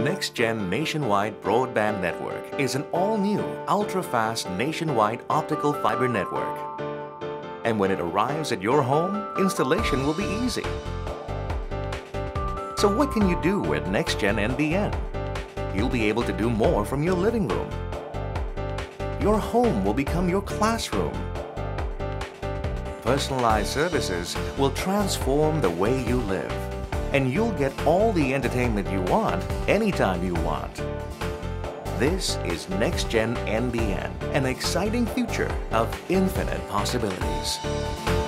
Next Gen Nationwide Broadband Network is an all-new, ultra-fast nationwide optical fiber network. And when it arrives at your home, installation will be easy. So what can you do with Next Gen NBN? You'll be able to do more from your living room. Your home will become your classroom. Personalized services will transform the way you live. And you'll get all the entertainment you want, anytime you want. This is Next Gen NBN, an exciting future of infinite possibilities.